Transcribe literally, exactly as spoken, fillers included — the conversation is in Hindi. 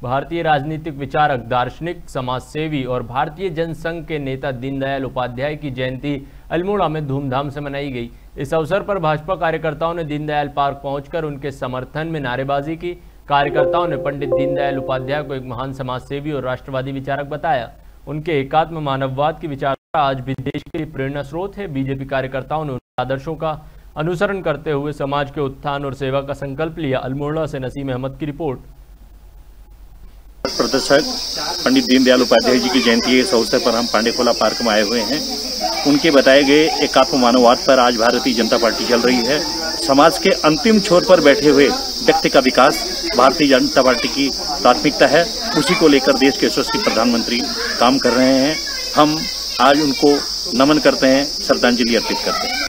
भारतीय राजनीतिक विचारक, दार्शनिक, समाजसेवी और भारतीय जनसंघ के नेता दीनदयाल उपाध्याय की जयंती अल्मोड़ा में धूमधाम से मनाई गई। इस अवसर पर भाजपा कार्यकर्ताओं ने दीनदयाल पार्क पहुंचकर उनके समर्थन में नारेबाजी की। कार्यकर्ताओं ने पंडित दीनदयाल उपाध्याय को एक महान समाजसेवी और राष्ट्रवादी विचारक बताया। उनके एकात्म मानववाद की विचारधारा आज भी देश के लिए प्रेरणा स्रोत है। बीजेपी कार्यकर्ताओं ने उनके आदर्शों का अनुसरण करते हुए समाज के उत्थान और सेवा का संकल्प लिया। अल्मोड़ा से नसीम अहमद की रिपोर्ट। प्रदर्शक पंडित दीनदयाल उपाध्याय जी की जयंती के इस अवसर पर हम पांडेखोला पार्क में आए हुए हैं। उनके बताए गए एकात्म मानववाद पर आज भारतीय जनता पार्टी चल रही है। समाज के अंतिम छोर पर बैठे हुए व्यक्ति का विकास भारतीय जनता पार्टी की प्राथमिकता है। उसी को लेकर देश के यशस्वी प्रधानमंत्री काम कर रहे हैं। हम आज उनको नमन करते हैं, श्रद्धांजलि अर्पित करते हैं।